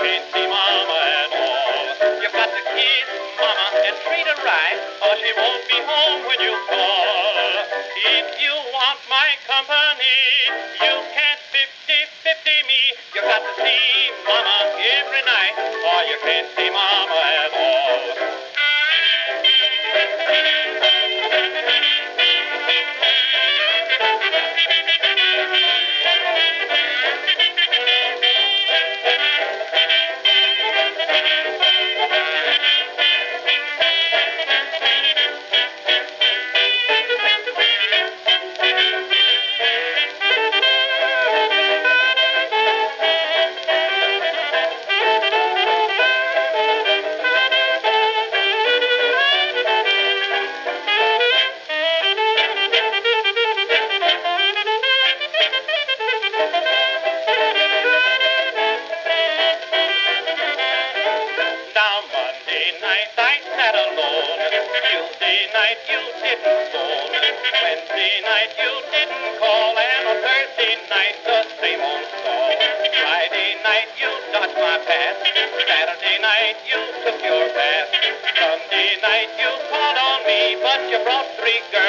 can't see Mama at all. You've got to kiss Mama and treat her right, or she won't be home when you call. If you want my company, you can't 50-50 me. You've got to see Mama every night, or you can't see Mama at all. Now Monday night I sat alone, Tuesday night you didn't phone, Wednesday night you didn't call, and on Thursday night the same old song. Friday night you dodged my pass, Saturday night you took your bath, Sunday night you called on me, but you brought 3 girls